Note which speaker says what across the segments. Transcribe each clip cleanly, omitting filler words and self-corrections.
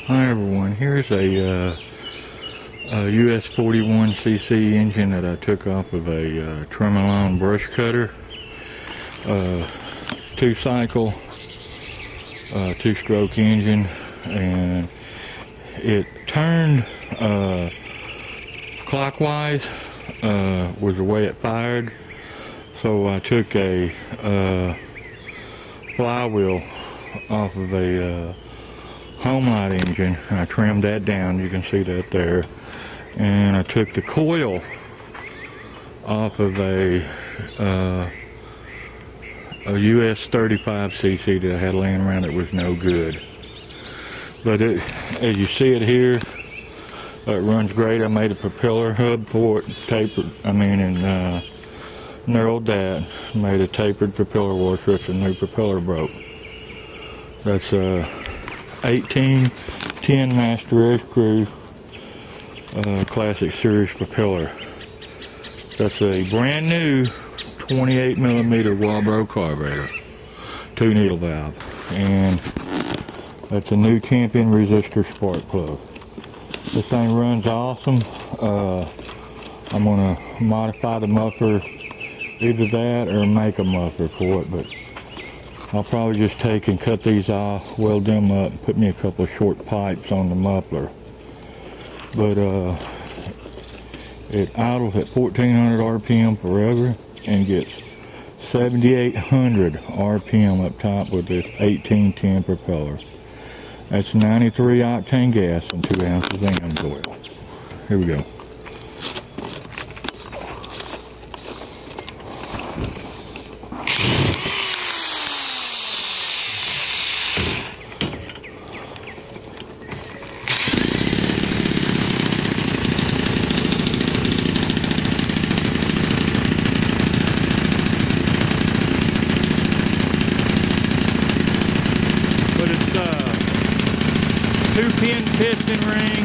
Speaker 1: Hi everyone, here's a US 41cc engine that I took off of a tremolone brush cutter, 2-cycle, 2-stroke engine, and it turned clockwise, was the way it fired. So I took a flywheel off of a Homelite engine, and I trimmed that down. You can see that there. And I took the coil off of a US 35cc that I had laying around that was no good. But it, as you see it here, it runs great. I made a propeller hub for it, tapered, and knurled that. Made a tapered propeller washer. It's a new propeller broke. That's a 1810 master airscrew classic series propeller. That's a brand new 28mm Walbro carburetor, 2 needle valve, and that's a new champion resistor spark plug. This thing runs awesome. I'm gonna modify the muffler, either that or make a muffler for it, but I'll probably just take and cut these off, weld them up, put me a couple of short pipes on the muffler. But it idles at 1400 RPM forever and gets 7800 RPM up top with this 1810 propeller. That's 93 octane gas and 2 ounces of AMS oil. Here we go. But it's 2-pin piston ring,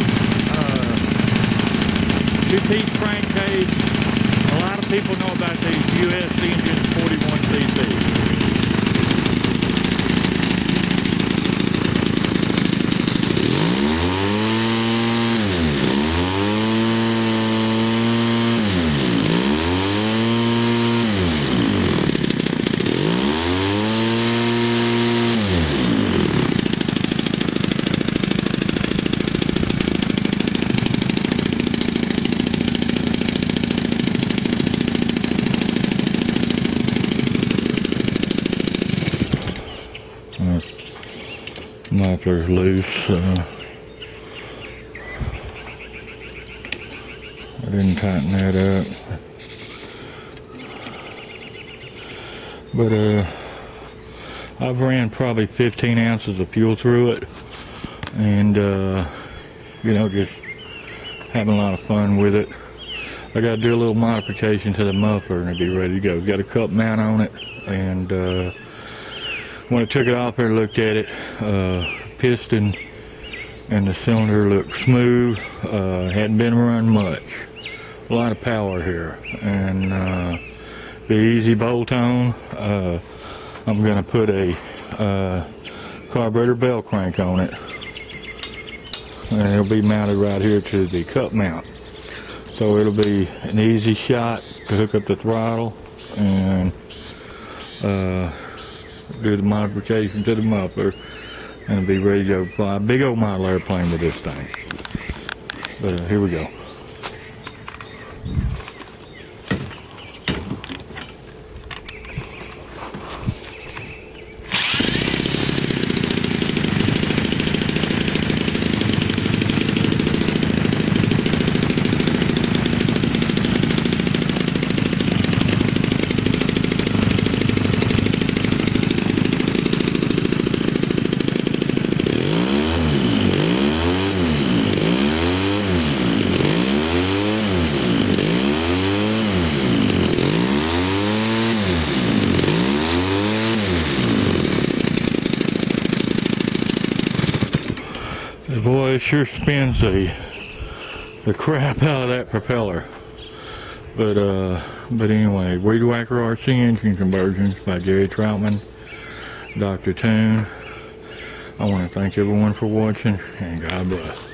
Speaker 1: 2-piece crankcase. A lot of people know about these US engines, 41cc. Muffler's loose. I didn't tighten that up. But I've ran probably 15 ounces of fuel through it, and you know, just having a lot of fun with it. I got to do a little modification to the muffler and it'll be ready to go. Got a cup mount on it, and when I took it off there, looked at it, piston and the cylinder looked smooth, hadn't been run much. A lot of power here, and the easy bolt on. I'm going to put a carburetor bell crank on it, and it'll be mounted right here to the cup mount. So it'll be an easy shot to hook up the throttle and do the modification to the muffler, and be ready to go fly a big old model airplane with this thing. But here we go. Boy, it sure spins the crap out of that propeller. But anyway, Weed Whacker RC Engine Conversions by Jerry Troutman, Dr. Toon. I want to thank everyone for watching, and God bless.